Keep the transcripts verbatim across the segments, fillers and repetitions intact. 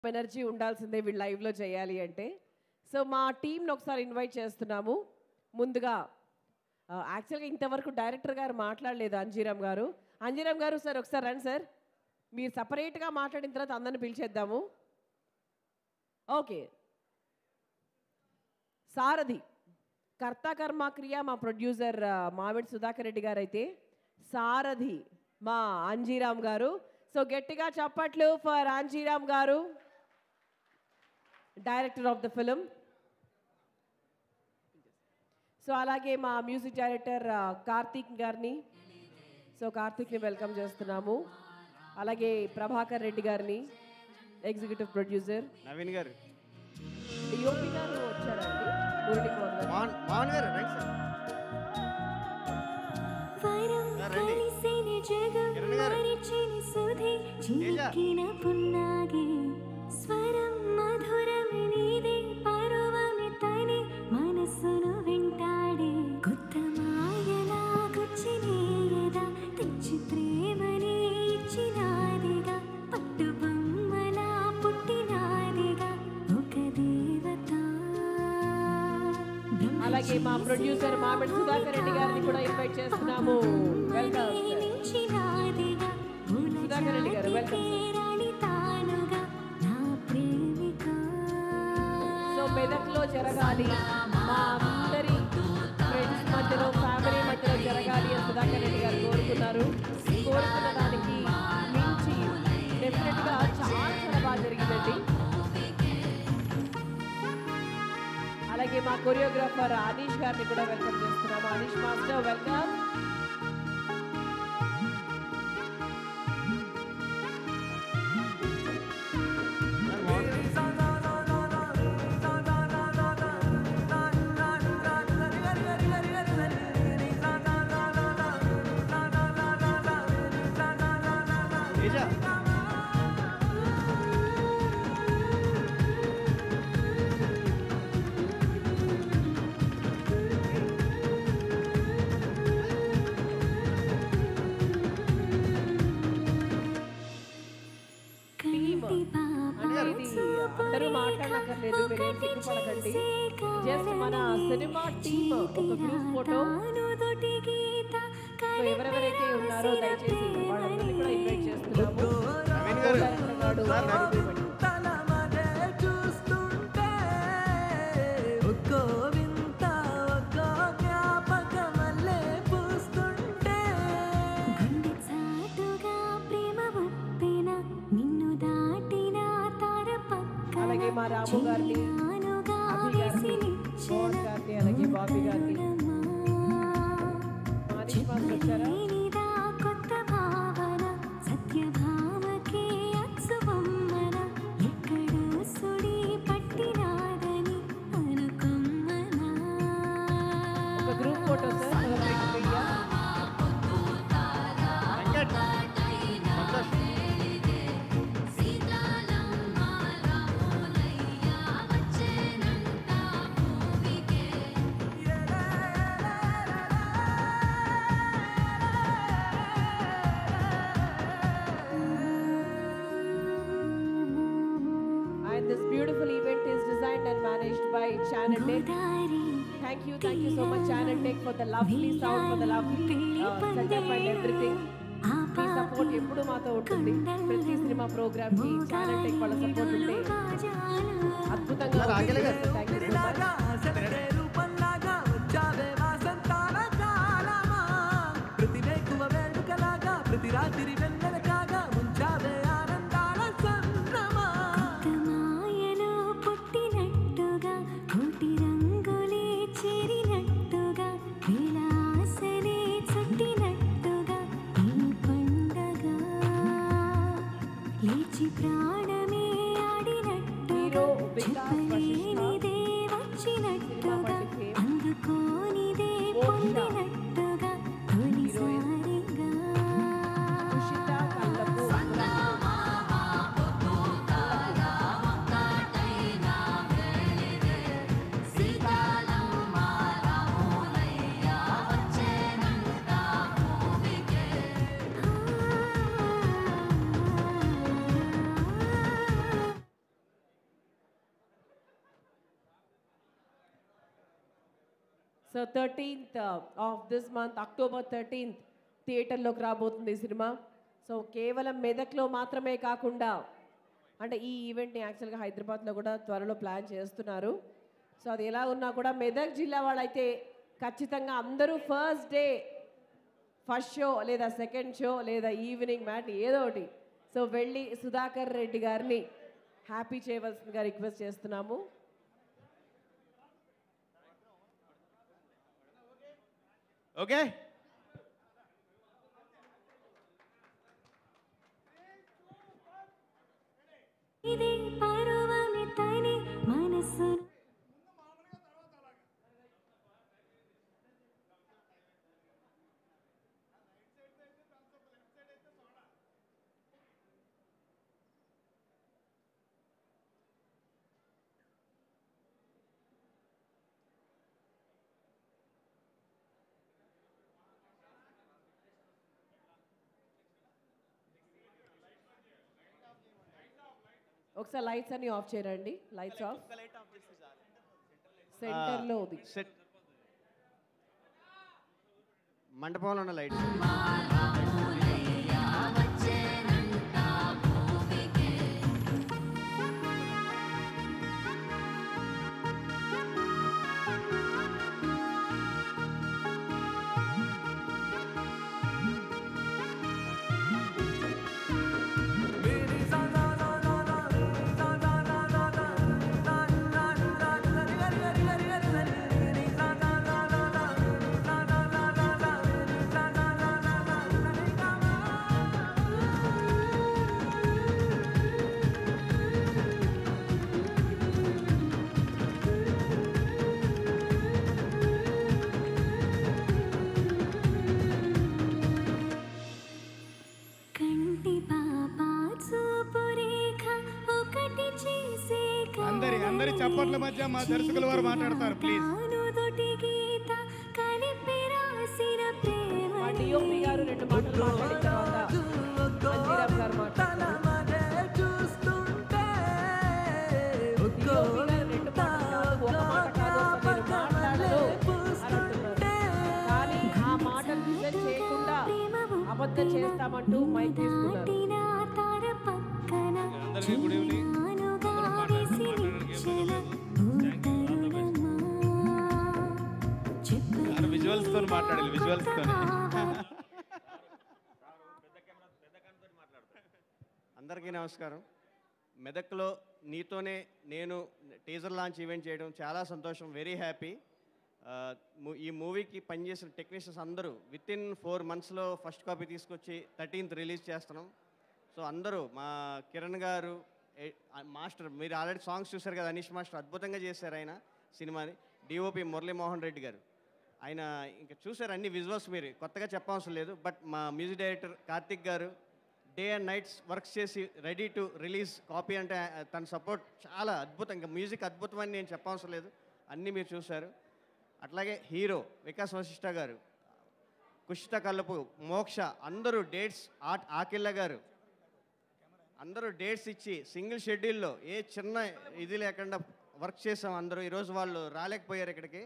Energy ఉండాల్సిందే వీళ్ళు లైవ్లో చేయాలి అంటే. సో మా టీంని ఒకసారి ఇన్వైట్ చేస్తున్నాము. ముందుగా యాక్చువల్గా ఇంతవరకు డైరెక్టర్ గారు మాట్లాడలేదు, అంజీరామ్ గారు. అంజీరామ్ గారు సార్ ఒకసారి రండి సార్. మీరు సపరేట్గా మాట్లాడిన తర్వాత అందరిని పిలిచేద్దాము. ఓకే. సారథి కర్త కర్మ క్రియ మా ప్రొడ్యూసర్ మామిడి సుధాకర్ రెడ్డి గారు అయితే, సారథి మా అంజీరామ్ గారు. సో గట్టిగా చప్పట్లు ఫర్ అంజీరామ్ గారు, director of the film. So అలాగే మా మ్యూజిక్ డైరెక్టర్ కార్తీక్ గారిని, సో కార్తీక్ని వెల్కమ్ చేస్తున్నాము. అలాగే ప్రభాకర్ రెడ్డి గారిని, ఎగ్జిక్యూటివ్ ప్రొడ్యూసర్. నవీన్ గారు, డిఓపి గారు వచ్చారండి, మురళీ మోహన్ మోహన్ గారు రైట్ సార్. స్వరం మధురమినిదే పరువమి తనే మనసును వెంటాడే కొత్త మాయలా గుచ్చినేయదా తెచ్చి ప్రేమని ఇచ్చినాదిగా పట్టు బొమ్మలా పుట్టినాదిగా ఒక దేవత. అలాగే మా ప్రొడ్యూసర్ మామిడి సుధాకర్ రెడ్డి గారిని కూడా ఇన్వైట్ చేస్తున్నాము. వెల్కమ్ సుధాకర్ రెడ్డి గారు, వెల్కమ్. సో మెదక్లో జరగాలి, మా అందరి ఫ్రెండ్స్ మధ్యలో, ఫ్యామిలీ మధ్యలో జరగాలి అని సుధాకర్ రెడ్డి గారు కోరుకున్నారు. కోరుకున్న దానికి మించి డెఫినెట్గా చాలా చాలా బాగా జరిగిందండి. అలాగే మా కొరియోగ్రాఫర్ అనీష్ గారిని కూడా వెల్కమ్ చేస్తున్నాము. Anish master welcome. అందరూ మాట్లాడక్కర్లేదు, మీరేం సిగ్గుపడకండి. జస్ట్ మన సినిమా టీమ్ ఒక గ్రూప్ ఫోటో. సో ఎవరెవరైతే ఉన్నారో దయచేసి వాళ్ళందరినీ కూడా ఇన్వైట్ చేస్తున్నాము. అలాగే మా రాము గారిని, అభి గారిని, మోహన్ గారిని, అలాగే బాబీ గారిని. మనీష్ మాస్టర్ వచ్చారా? ఒక group photo sir. This beautiful event is designed and managed by Channel Tech. Thank you, thank you so much Channel Tech for the lovely sound, for the lovely uh, setup and everything. మీ support ఎప్పుడు మాతో ఉంటుంది. ప్రతి cinema programme కి channel tech వాళ్ళ support ఉంటే అద్భుతంగా. Thank you so much. ప్రాణమే ఆడినట్టుగా చెప్పలేనిదే వచ్చినట్టుగా అందుకోనిదే పొందినట్టుగా తొలిసారిగా so thirteenth of this month October thirteenth థియేటర్లోకి రాబోతుంది ఈ సినిమా. సో కేవలం మెదక్లో మాత్రమే కాకుండా అంటే ఈ ఈవెంట్ని యాక్చువల్గా హైదరాబాద్లో కూడా త్వరలో ప్లాన్ చేస్తున్నారు. సో అది ఎలా ఉన్నా కూడా మెదక్ జిల్లా వాళ్ళైతే ఖచ్చితంగా అందరూ ఫస్ట్ డే ఫస్ట్ షో లేదా సెకండ్ షో లేదా ఈవినింగ్ మ్యాట్ ఏదో ఒకటి సో వెళ్ళి సుధాకర్ రెడ్డి గారిని హ్యాపీ చేయవలసిందిగా రిక్వెస్ట్ చేస్తున్నాము. ఓకే ఇది పరువమి తని మనసు ఒకసారి లైట్స్ అన్ని ఆఫ్ చేయరండి. లైట్స్ ఆఫ్ సెంటర్లో ఉంది. సెట్ మండపంలో ఉన్న లైట్స్ అందరి చప్పట్ల మధ్య మా దర్శకుల వారు మాట్లాడతారు ప్లీజ్. మా డిఓపి గారు రెండు మాటలు మాట్లాడిన తర్వాత మంజీరామ్ గారు మాట్లాడతారు. డిఓపి గారు రెండు మాటలు ఒక మాట కాదు అసలు మీరు మాట్లాడరు అంటున్నారు. కానీ ఆ మాటలు నిజం చేయకుండా అబద్ధం చేస్తామంటూ మైక్ తీసుకున్నారు. అందరికీ గుడ్ ఈవినింగ్. విజువల్స్ తో మాట్లాడాలి విజువల్స్ తో. అందరికీ నమస్కారం. మెదక్లో నీతోనే నేను టీజర్ లాంచ్ ఈవెంట్ చేయడం చాలా సంతోషం. Very happy. ఈ మూవీకి పనిచేసిన టెక్నీషియన్స్ అందరూ విత్ ఇన్ ఫోర్ మంత్స్లో ఫస్ట్ కాపీ తీసుకొచ్చి థర్టీన్త్ రిలీజ్ చేస్తున్నాం. సో అందరూ మా కిరణ్ గారు మాస్టర్, మీరు ఆల్రెడీ సాంగ్స్ చూశారు కదా, అనీష్ మాస్టర్ అద్భుతంగా చేశారు ఆయన సినిమాని. డిఓపి మురళీమోహన్ రెడ్డి గారు ఆయన ఇంకా చూశారు అన్ని విజువల్స్, మీరు కొత్తగా చెప్పవసరం లేదు. బట్ మా మ్యూజిక్ డైరెక్టర్ కార్తిక్ గారు డే అండ్ నైట్స్ వర్క్స్ చేసి రెడీ టు రిలీజ్ కాపీ అంటే తన సపోర్ట్ చాలా అద్భుతం. ఇంకా మ్యూజిక్ అద్భుతం అని నేను చెప్పవసరం లేదు, అన్నీ మీరు చూశారు. అట్లాగే హీరో వికాస్ వశిష్ఠ గారు, కుషిత కల్లుపు, మోక్ష అందరూ డేట్స్, ఆర్ట్ ఆకిల్ల గారు అందరూ డేట్స్ ఇచ్చి సింగిల్ షెడ్యూల్లో ఏ చిన్న ఇది లేకుండా వర్క్ చేసాం అందరూ. ఈరోజు వాళ్ళు రాలేకపోయారు ఇక్కడికి.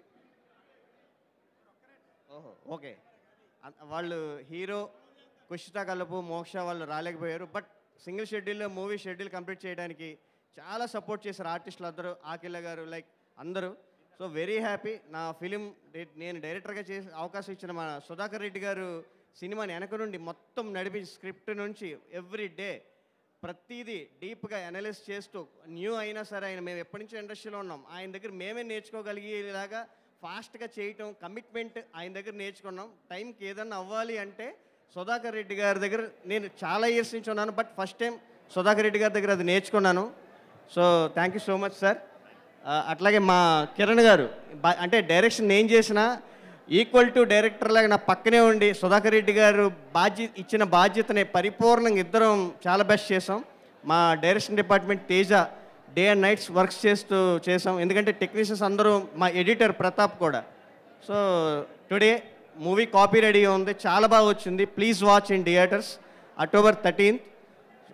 ఓహో ఓకే, వాళ్ళు హీరో కుషిత కలుపు మోక్ష వాళ్ళు రాలేకపోయారు. బట్ సింగిల్ షెడ్యూల్లో మూవీ షెడ్యూల్ కంప్లీట్ చేయడానికి చాలా సపోర్ట్ చేశారు ఆర్టిస్టులు అందరూ, ఆకిల్ల గారు లైక్ అందరూ. So very happy. నా ఫిలిం నేను డైరెక్టర్గా చేసే అవకాశం ఇచ్చిన మా సుధాకర్ రెడ్డి గారు సినిమాని వెనక నుండి మొత్తం నడిపి స్క్రిప్ట్ నుంచి ఎవ్రీ డే ప్రతిదీ డీప్గా అనలైజ్ చేస్తూ న్యూ అయినా సరే ఆయన మేము ఎప్పటి నుంచో ఇండస్ట్రీలో ఉన్నాం, ఆయన దగ్గర మేమే నేర్చుకోగలిగేలాగా ఫాస్ట్గా చేయటం కమిట్మెంట్ ఆయన దగ్గర నేర్చుకున్నాం. టైంకి ఏదన్నా అవ్వాలి అంటే సుధాకర్ రెడ్డి గారి దగ్గర నేను చాలా ఇయర్స్ నుంచి ఉన్నాను, but first time Sudhakar Reddy గారి దగ్గర అది నేర్చుకున్నాను. So thank you so much sir. అట్లాగే మా కిరణ్ గారు అంటే డైరెక్షన్ నేను చేసిన ఈక్వల్ టు డైరెక్టర్ లాగా నా పక్కనే ఉండి సుధాకర్ రెడ్డి గారు బాధ్యత ఇచ్చిన బాధ్యతని పరిపూర్ణంగా ఇద్దరం చాలా బెస్ట్ చేసాం. మా direction department Teja day and nights works చేస్తూ చేసాం, ఎందుకంటే టెక్నీషియన్స్ అందరూ, మా ఎడిటర్ ప్రతాప్ కూడా. So today movie copy ready ఉంది, చాలా బాగా వచ్చింది. Please watch in theatres October thirteenth.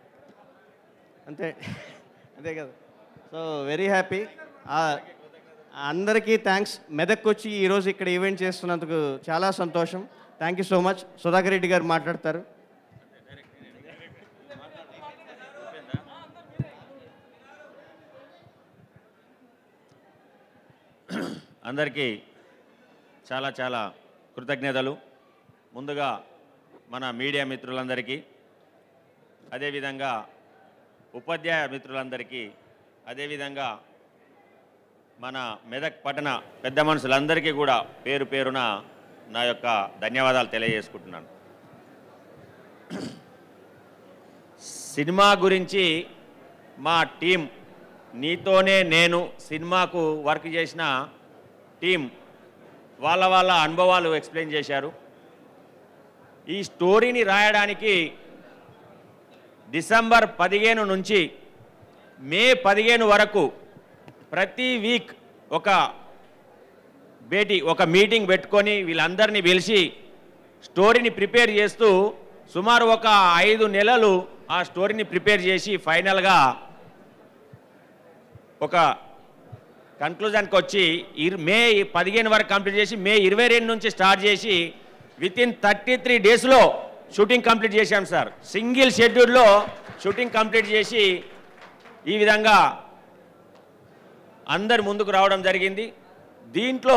అంతే అంతే కదా. So very happy. అందరికీ థ్యాంక్స్. మెదక్ వచ్చి ఈరోజు ఇక్కడ ఈవెంట్ చేస్తున్నందుకు చాలా సంతోషం. Thank you so much. Sudhakar Reddy గారు మాట్లాడతారు. అందరికీ చాలా చాలా కృతజ్ఞతలు. ముందుగా మన మీడియా మిత్రులందరికీ, అదేవిధంగా ఉపాధ్యాయ మిత్రులందరికీ, అదేవిధంగా మన మెదక్ పట్టణ పెద్ద మనుషులందరికీ కూడా పేరు పేరున నా యొక్క ధన్యవాదాలు తెలియజేసుకుంటున్నాను. సినిమా గురించి మా టీం, నీతోనే నేను సినిమాకు వర్క్ చేసిన టీం వాళ్ళ వాళ్ళ అనుభవాలు ఎక్స్ప్లెయిన్ చేశారు. ఈ స్టోరీని రాయడానికి డిసెంబర్ పదిహేను నుంచి మే పదిహేను వరకు ప్రతి వీక్ ఒక భేటీ, ఒక మీటింగ్ పెట్టుకొని వీళ్ళందరినీ పిలిచి స్టోరీని ప్రిపేర్ చేస్తూ సుమారు ఒక ఐదు నెలలు ఆ స్టోరీని ప్రిపేర్ చేసి ఫైనల్గా ఒక కన్క్లూజన్కి వచ్చి మే పదిహేను వరకు కంప్లీట్ చేసి మే ఇరవై రెండు నుంచి స్టార్ట్ చేసి విత్ ఇన్ థర్టీ త్రీ డేస్లో షూటింగ్ కంప్లీట్ చేశాం సార్. సింగిల్ షెడ్యూల్లో షూటింగ్ కంప్లీట్ చేసి ఈ విధంగా అందరి ముందుకు రావడం జరిగింది. దీంట్లో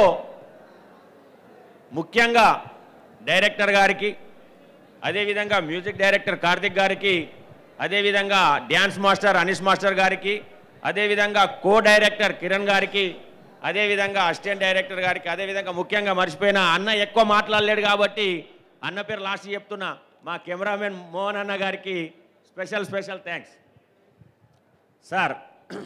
ముఖ్యంగా డైరెక్టర్ గారికి, అదేవిధంగా మ్యూజిక్ డైరెక్టర్ కార్తిక్ గారికి, అదేవిధంగా డ్యాన్స్ మాస్టర్ అనీష్ మాస్టర్ గారికి, అదేవిధంగా కో డైరెక్టర్ కిరణ్ గారికి, అదేవిధంగా అసిస్టెంట్ డైరెక్టర్ గారికి, అదేవిధంగా ముఖ్యంగా మర్చిపోయిన అన్న ఎక్కువ మాట్లాడలేడు కాబట్టి అన్న పేరు లాస్ట్ చెప్తున్నా, మా కెమెరామెన్ మోహన్ అన్న గారికి స్పెషల్ స్పెషల్ థ్యాంక్స్. సార్,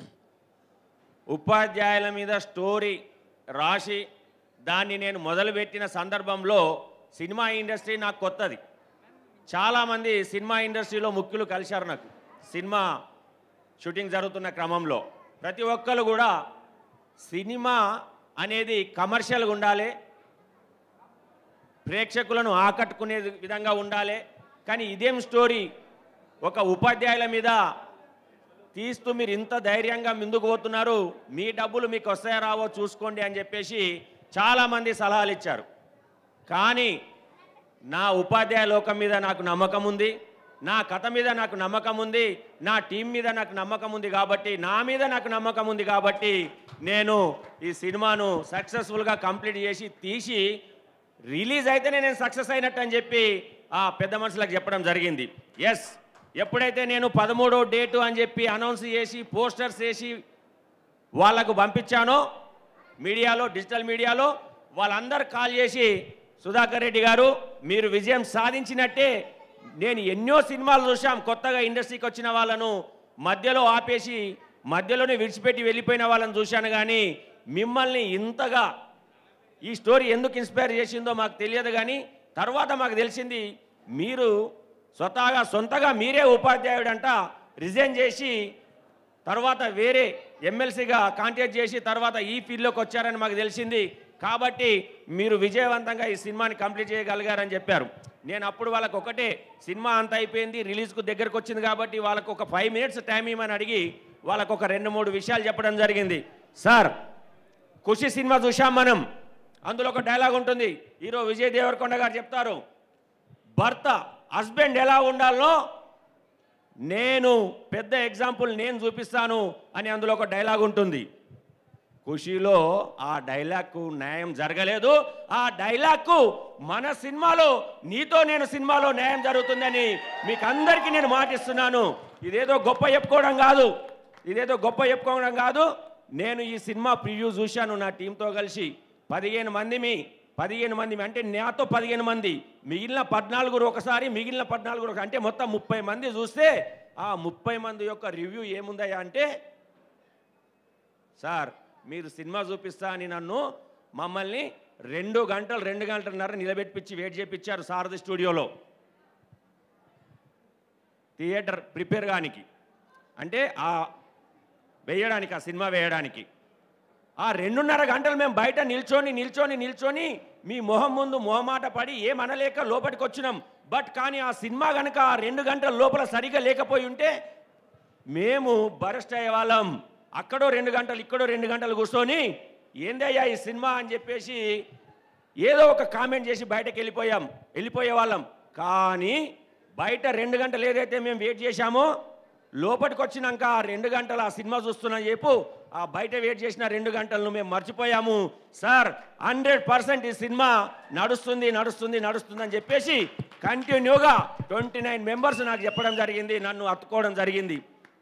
ఉపాధ్యాయుల మీద స్టోరీ రాసి దాన్ని నేను మొదలుపెట్టిన సందర్భంలో సినిమా ఇండస్ట్రీ నాకు కొత్తది. చాలామంది సినిమా ఇండస్ట్రీలో ముఖ్యులు కలిశారు నాకు సినిమా షూటింగ్ జరుగుతున్న క్రమంలో. ప్రతి ఒక్కరు కూడా సినిమా అనేది కమర్షియల్గా ఉండాలి, ప్రేక్షకులను ఆకట్టుకునే విధంగా ఉండాలి, కానీ ఇదేం స్టోరీ ఒక ఉపాధ్యాయుల మీద తీస్తూ మీరు ఇంత ధైర్యంగా ముందుకు పోతున్నారు, మీ డబ్బులు మీకు వస్తాయో రావో చూసుకోండి అని చెప్పేసి చాలామంది సలహాలు ఇచ్చారు. కానీ నా ఉపాధ్యాయ లోకం మీద నాకు నమ్మకం ఉంది, నా కథ మీద నాకు నమ్మకం ఉంది, నా టీం మీద నాకు నమ్మకం ఉంది కాబట్టి నా మీద నాకు నమ్మకం ఉంది కాబట్టి నేను ఈ సినిమాను సక్సెస్ఫుల్గా కంప్లీట్ చేసి తీసి రిలీజ్ అయితేనే నేను సక్సెస్ అయినట్టు అని చెప్పి ఆ పెద్ద మనుషులకు చెప్పడం జరిగింది. ఎస్, ఎప్పుడైతే నేను పదమూడో డేటు అని చెప్పి అనౌన్స్ చేసి పోస్టర్స్ వేసి వాళ్ళకు పంపించానో మీడియాలో, డిజిటల్ మీడియాలో, వాళ్ళందరూ కాల్ చేసి సుధాకర్ రెడ్డి గారు మీరు విజయం సాధించినట్టే, నేను ఎన్నో సినిమాలు చూసాం కొత్తగా ఇండస్ట్రీకి వచ్చిన వాళ్ళను మధ్యలో ఆపేసి మధ్యలోనే విడిచిపెట్టి వెళ్ళిపోయిన వాళ్ళని చూశాను, కానీ మిమ్మల్ని ఇంతగా ఈ స్టోరీ ఎందుకు ఇన్స్పైర్ చేసిందో మాకు తెలియదు, కానీ తర్వాత మాకు తెలిసింది మీరు స్వతహాగా సొంతగా మీరే ఉపాధ్యాయుడంట రిజైన్ చేసి తర్వాత వేరే ఎమ్మెల్సీగా కాంటాక్ట్ చేసి తర్వాత ఈ ఫీల్డ్లోకి వచ్చారని మాకు తెలిసింది. కాబట్టి మీరు విజయవంతంగా ఈ సినిమాని కంప్లీట్ చేయగలిగారని చెప్పారు. నేను అప్పుడు వాళ్ళకు ఒకటే, సినిమా అంత అయిపోయింది, రిలీజ్కు దగ్గరకు వచ్చింది కాబట్టి వాళ్ళకు ఒక ఫైవ్ మినిట్స్ టైం ఇవ్వమని అడిగి వాళ్ళకు ఒక రెండు మూడు విషయాలు చెప్పడం జరిగింది. సార్, ఖుషి సినిమా చూసాం మనం, అందులో ఒక డైలాగ్ ఉంటుంది, హీరో విజయ్ దేవరకొండ గారు చెప్తారు, భర్త హస్బెండ్ ఎలా ఉండాలో నేను పెద్ద ఎగ్జాంపుల్ నేను చూపిస్తాను అని అందులో ఒక డైలాగ్ ఉంటుంది. ఖుషీలో ఆ డైలాగ్కు న్యాయం జరగలేదు, ఆ డైలాగ్కు మన సినిమాలో నీతో నేను సినిమాలో న్యాయం జరుగుతుందని మీకు అందరికీ నేను మాటిస్తున్నాను. ఇదేదో గొప్ప చెప్పుకోవడం కాదు, ఇదేదో గొప్ప చెప్పుకోవడం కాదు. నేను ఈ సినిమా ప్రివ్యూ చూశాను నా టీంతో కలిసి, పదిహేను మందిమి పదిహేను మంది అంటే నాతో పదిహేను మంది, మిగిలిన పద్నాలుగురు ఒకసారి, మిగిలిన పద్నాలుగురు ఒక, అంటే మొత్తం ముప్పై మంది చూస్తే ఆ ముప్పై మంది యొక్క రివ్యూ ఏముందయ్యా అంటే, సార్ మీరు సినిమా చూపిస్తా అని నన్ను మమ్మల్ని రెండు గంటలు రెండు గంటలన్నర నిలబెట్టించి వెయిట్ చేయించారు సారథి స్టూడియోలో థియేటర్ ప్రిపేర్ కానికి, అంటే ఆ వేయడానికి, ఆ సినిమా వేయడానికి. ఆ రెండున్నర గంటలు మేము బయట నిల్చొని నిల్చొని నిల్చొని మీ మొహం ముందు మొహమాట పడి ఏమనలేక లోపలికి వచ్చినాం. బట్ కానీ ఆ సినిమా కనుక ఆ రెండు గంటల లోపల సరిగా లేకపోయి ఉంటే మేము బరస్ట్ అయ్యే వాళ్ళం. అక్కడో రెండు గంటలు ఇక్కడో రెండు గంటలు కూర్చొని ఏందయ్యా ఈ సినిమా అని చెప్పేసి ఏదో ఒక కామెంట్ చేసి బయటకు వెళ్ళిపోయాం వెళ్ళిపోయే వాళ్ళం. కానీ బయట రెండు గంటలు ఏదైతే మేము వెయిట్ చేశామో లోపలికి వచ్చినాక రెండు గంటలు ఆ సినిమా చూస్తున్నా చెప్పు ఆ బయట వెయిట్ చేసిన రెండు గంటలను మేము మర్చిపోయాము సార్. హండ్రెడ్ పర్సెంట్ ఈ సినిమా నడుస్తుంది నడుస్తుంది నడుస్తుంది అని చెప్పేసి కంటిన్యూగా ట్వంటీ నైన్ మెంబర్స్ నాకు చెప్పడం జరిగింది, నన్ను అత్తుకోవడం జరిగింది.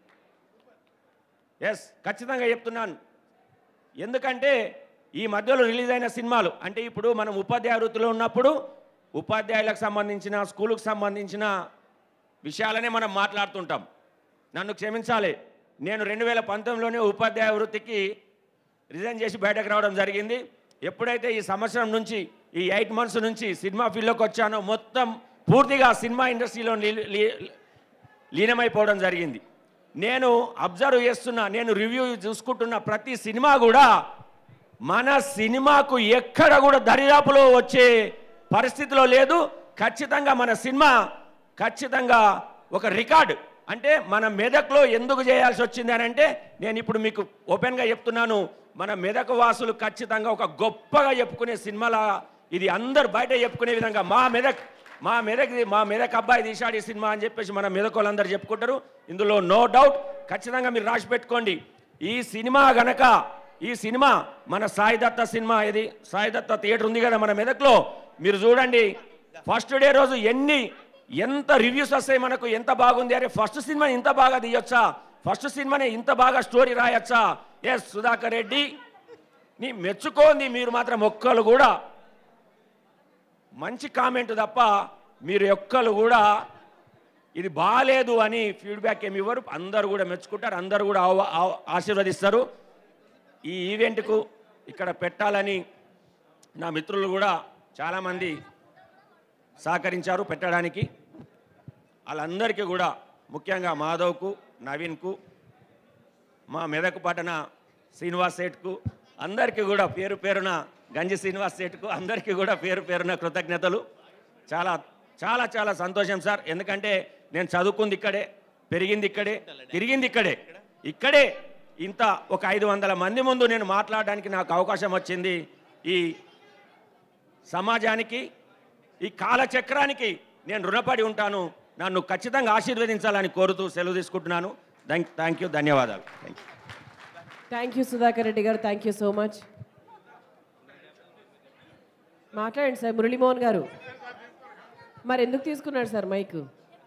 ఎస్, ఖచ్చితంగా చెప్తున్నాను. ఎందుకంటే ఈ మధ్యలో రిలీజ్ అయిన సినిమాలు అంటే ఇప్పుడు మనం ఉపాధ్యాయ వృత్తిలో ఉన్నప్పుడు ఉపాధ్యాయులకు సంబంధించిన స్కూలుకు సంబంధించిన విషయాలనే మనం మాట్లాడుతుంటాం. నన్ను క్షమించాలి, నేను రెండు వేల పంతొమ్మిదిలోనే ఉపాధ్యాయ వృత్తికి రిజైన్ చేసి బయటకు రావడం జరిగింది. ఎప్పుడైతే ఈ సంవత్సరం నుంచి ఈ ఎయిట్ మంత్స్ నుంచి సినిమా ఫీల్డ్లోకి వచ్చానో మొత్తం పూర్తిగా సినిమా ఇండస్ట్రీలో లీనమైపోవడం జరిగింది. నేను అబ్జర్వ్ చేస్తున్నా, నేను రివ్యూ చూసుకుంటున్న ప్రతి సినిమా కూడా మన సినిమాకు ఎక్కడ కూడా దరిదాపులో వచ్చే పరిస్థితిలో లేదు. ఖచ్చితంగా మన సినిమా ఖచ్చితంగా ఒక రికార్డ్. అంటే మన మెదక్లో ఎందుకు చేయాల్సి వచ్చింది అని అంటే నేను ఇప్పుడు మీకు ఓపెన్గా చెప్తున్నాను, మన మెదక్ వాసులు ఖచ్చితంగా ఒక గొప్పగా చెప్పుకునే సినిమాలా ఇది అందరు బయట చెప్పుకునే విధంగా మా మెదక్ మా మెదక్ మా మెదక్ అబ్బాయి తీశాడు ఈ సినిమా అని చెప్పేసి మన మెదక్ వాళ్ళందరూ చెప్పుకుంటారు. ఇందులో నో డౌట్. ఖచ్చితంగా మీరు రాసి పెట్టుకోండి. ఈ సినిమా గనక ఈ సినిమా మన సాయి దత్త సినిమా, ఇది సాయి దత్త థియేటర్ ఉంది కదా మన మెదక్లో, మీరు చూడండి ఫస్ట్ డే రోజు ఎన్ని ఎంత రివ్యూస్ వస్తాయి మనకు, ఎంత బాగుంది, అరే ఫస్ట్ సినిమా ఇంత బాగా తీయొచ్చా, ఫస్ట్ సినిమానే ఇంత బాగా స్టోరీ రాయొచ్చా. ఎస్ సుధాకర్ రెడ్డి నీ మెచ్చుకోండి. మీరు మాత్రం ఒక్కరు కూడా మంచి కామెంట్ తప్ప మీరు ఒక్కరు కూడా ఇది బాగాలేదు అని ఫీడ్బ్యాక్ ఏమి ఇవ్వరు. అందరూ కూడా మెచ్చుకుంటారు, అందరూ కూడా ఆశీర్వదిస్తారు. ఈ ఈవెంట్కు ఇక్కడ పెట్టాలని నా మిత్రులు కూడా చాలామంది సహకరించారు పెట్టడానికి. వాళ్ళందరికీ కూడా ముఖ్యంగా మాధవ్కు, నవీన్కు, మా మెదక్ పట్టణ శ్రీనివాస్ సేట్కు అందరికీ కూడా పేరు పేరున, గంజి శ్రీనివాస్ సేట్కు అందరికీ కూడా పేరు పేరున కృతజ్ఞతలు. చాలా చాలా చాలా సంతోషం సార్. ఎందుకంటే నేను చదువుకుంది ఇక్కడే, పెరిగింది ఇక్కడే, తిరిగింది ఇక్కడే. ఇక్కడే ఇంత ఒక ఐదు వందల మంది ముందు నేను మాట్లాడడానికి నాకు అవకాశం వచ్చింది. ఈ సమాజానికి, ఈ కాలచక్రానికి నేను రుణపడి ఉంటాను. నన్ను ఖచ్చితంగా ఆశీర్వదించాలని కోరుతూ సెలవు తీసుకుంటున్నాను. థ్యాంక్ యూ, ధన్యవాదాలు. Thank you thank you Sudhakar Reddy గారు, థ్యాంక్ యూ సో మచ్. మాట్లాడండి సార్ మురళీమోహన్ గారు. మరి ఎందుకు తీసుకున్నాడు సార్ మైక్?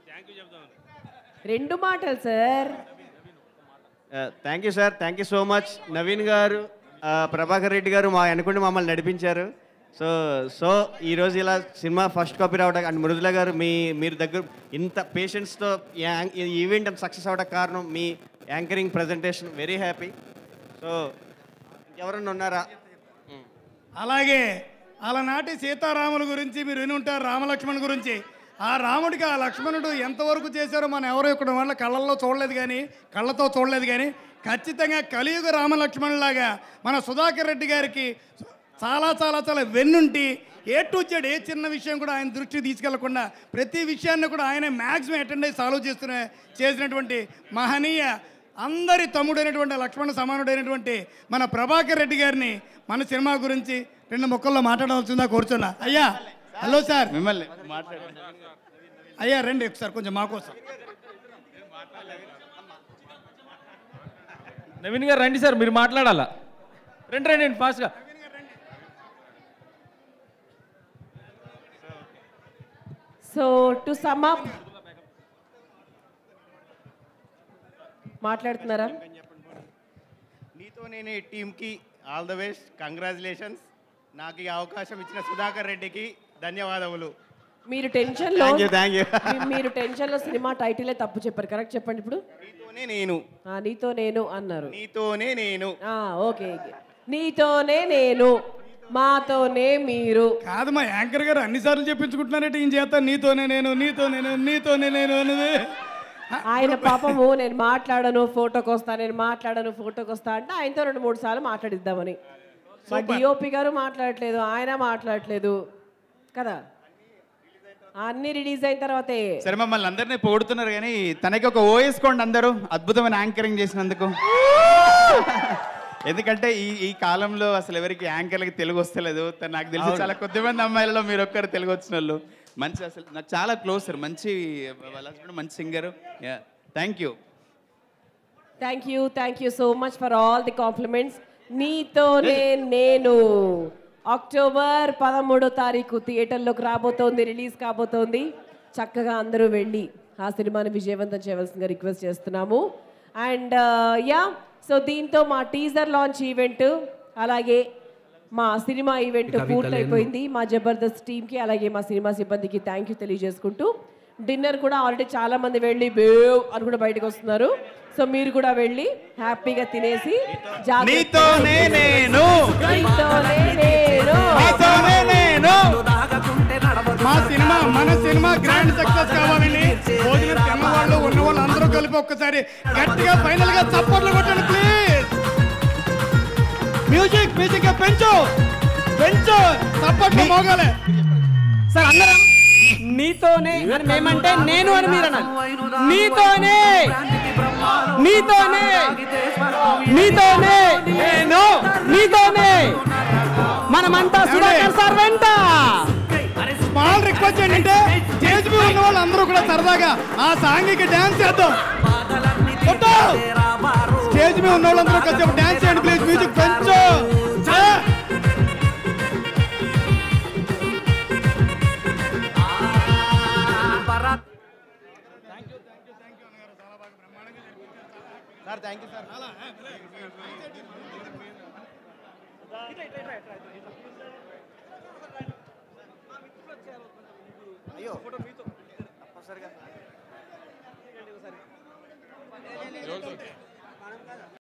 రెండు మాటలు sir. Thank you sir, thank you so much. Naveen గారు, ప్రభాకర్ రెడ్డి గారు మా వెనుకుండి మమ్మల్ని నడిపించారు. సో సో ఈరోజు ఇలా సినిమా ఫస్ట్ కాపీ రావడానికి అండ్ మృదుల గారు మీ మీరు దగ్గర ఇంత పేషెన్స్తో ఈవెంట్ సక్సెస్ అవ్వడానికి కారణం మీ anchoring presentation. Very happy. So ఇంకెవరన్నా ఉన్నారా? అలాగే అలనాటి సీతారాముల గురించి మీరు విని ఉంటారు, రామలక్ష్మణ్ గురించి. ఆ రాముడికి ఆ లక్ష్మణుడు ఎంతవరకు చేశారో మనం ఎవరో ఇక్కడ వాళ్ళ కళ్ళల్లో చూడలేదు, కానీ కళ్ళతో చూడలేదు. కానీ ఖచ్చితంగా కలియుగ రామలక్ష్మణులాగా మన సుధాకర్ రెడ్డి గారికి చాలా చాలా చాలా వెన్నుంటి ఏ టు జెడ్ ఏ చిన్న విషయం కూడా ఆయన దృష్టికి తీసుకెళ్లకుండా ప్రతి విషయాన్ని కూడా ఆయన మ్యాక్సిమం అటెండ్ అయ్యి సాల్వ్ చేస్తున్న చేసినటువంటి మహనీయ అందరి తమ్ముడైనటువంటి లక్ష్మణ సమానుడైనటువంటి మన ప్రభాకర్ రెడ్డి గారిని మన సినిమా గురించి రెండు మొక్కల్లో మాట్లాడవలసిందా కూర్చున్నా. అయ్యా హలో సార్, మిమ్మల్ని అయ్యా రండి ఒకసారి కొంచెం మాకోసం. నవీన్ గారు రండి సార్, మీరు మాట్లాడాలా. రండి రండి ఫాస్ట్గా. సో టు సమ్ అప్, మాట్లాడుతున్నారా? నీతో నేను ఈ టీంకి ఆల్ ద బెస్ట్, కంగ్రాచులేషన్స్. నాకు ఈ అవకాశం ఇచ్చిన సుధాకర్ రెడ్డికి ధన్యవాదములు. మీరు టెన్షన్లో థ్యాంక్ యూ థ్యాంక్ యూ మీ- మీరు టెన్షన్లో సినిమా టైటిలే తప్పు చెప్పారు. కరెక్ట్ చెప్పండి ఇప్పుడు. నీతోనే నేను ఆ, నీతో నేను అన్నారు. నీతోనే నేను ఆ, ఓకే. నీతోనే నేను, మాతోనే మీరు. కాదు మా యాంకర్ గారు అన్నిసార్లు చెప్పించుకుంటున్నారంటే ఈయన చేత నీతోనే నేను నీతోనే నేను నీతోనే నేను అన్నది. ఆయన పాపము నేను మాట్లాడను ఫోటోకి వస్తా, నేను మాట్లాడను ఫోటోకి వస్తా అంటే ఆయనతో రెండు మూడు సార్లు మాట్లాడిద్దామని. మా డిఓపి గారు మాట్లాడట్లేదు, ఆయన మాట్లాడట్లేదు కదా. అన్ని రిలీజ్ అయిన తర్వాతే. సరే మమ్మల్ని అందరినీ పొగుడుతున్నారు కానీ తనకి ఒక ఓ వేసుకోండి అందరూ, అద్భుతమైన యాంకరింగ్ చేసినందుకు. ఎందుకంటే ఈ ఈ కాలంలో అసలు ఎవరికి యాంకర్లకి తెలుగు వస్తలేదు త- నాకు తెలిసి అవును. చాలా కొద్దిమంది అమ్మాయిలలో మీరు ఒక్కరు తెలుగు వచ్చిన వాళ్ళు మంచి అసలు నాకు చాలా క్లోజ్ సార్ మంచి వాళ్ళ husband మంచి singer thank you thank you thank you so much for all the compliments. నీతోనే నేను అక్టోబర్ పదమూడో తారీఖు థియేటర్లోకి రాబోతోంది, రిలీజ్ కాబోతోంది. చక్కగా అందరూ వెళ్ళి ఆ సినిమాని విజయవంతం చేయవలసిందిగా రిక్వెస్ట్ చేస్తున్నాము. అండ్ యా సో దీంతో మా టీజర్ లాంచ్ ఈవెంట్ అలాగే మా సినిమా ఈవెంట్ పూర్తయిపోయింది. మా జబర్దస్త్ టీమ్కి అలాగే మా సినిమా సిబ్బందికి థ్యాంక్ యూ తెలియజేసుకుంటూ డిన్నర్ కూడా ఆల్రెడీ చాలా మంది వెళ్ళి బేవ్ అని కూడా బయటకు వస్తున్నారు. సో మీరు కూడా వెళ్ళి హ్యాపీగా తినేసి జాగ్రత్తగా నీతోనే నేను నీతోనే నేను నీతోనే నేను మా సినిమా మన సినిమా గ్రాండ్ సక్సెస్ కావాలని భోజనం తిన్న వాళ్ళు ఉన్న వాళ్ళు అందరూ కలిపి ఒక్కసారి గట్టిగా ఫైనల్ గా చప్పట్లు కొట్టండి ప్లీజ్. మ్యూజిక్ మ్యూజిక్ పెంచు పెంచు చప్పట్లు మోగాలి. సార్ అందరం నీతోనే అని మేమంటే నేను అని మీరు అన్నారు. నీతోనే నీతోనే నీతోనే నేను నీతోనే మనమంతా సుధాకర్ సార్ వెంట. స్మాల్ రిక్వెస్ట్ ఏంటంటే స్టేజ్ మీద ఉన్న వాళ్ళు అందరూ కూడా సరదాగా ఆ సాంగ్కి డాన్స్ చేద్దాం. కొట్టు. స్టేజ్ మీద ఉన్న వాళ్ళందరూ కొంచెం డాన్స్ చేయండి ప్లీజ్. మ్యూజిక్ పెంచు. ఏ! Sir thank you sir. అయ్యో తప్పనిసరిగా